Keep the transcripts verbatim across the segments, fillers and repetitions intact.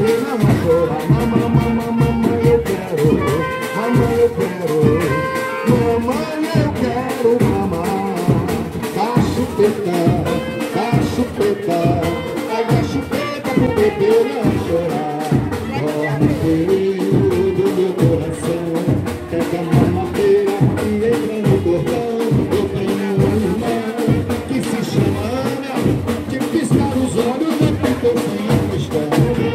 pena não chorar. Mamãe, mamãe, mamãe, eu quero. Mamãe, eu quero. Mamãe, eu quero mamar. Dá chupeta, dá chupeta. Ai, dá chupeta pro bebê não chorar. Dorme filho do meu coração. Pega a mamadeira e entra no cordão. Eu tenho uma irmã que se chama Ana, que piscar os olhos já ficou sem a questão.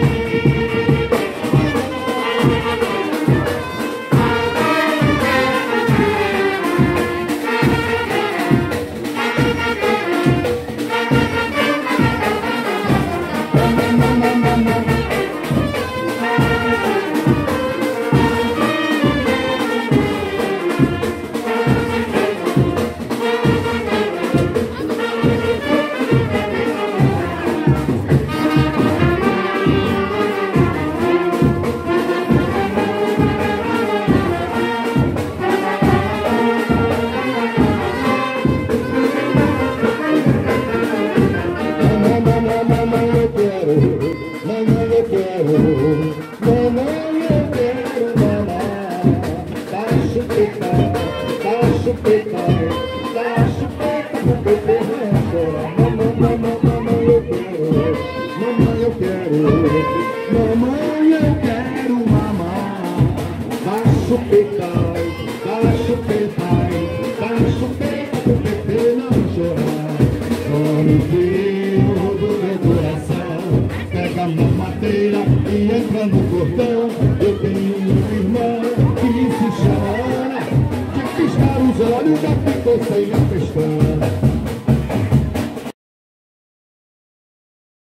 Eu tenho uma irmã que se chama Ana, que piscar os olhos já ficou sem a pestana.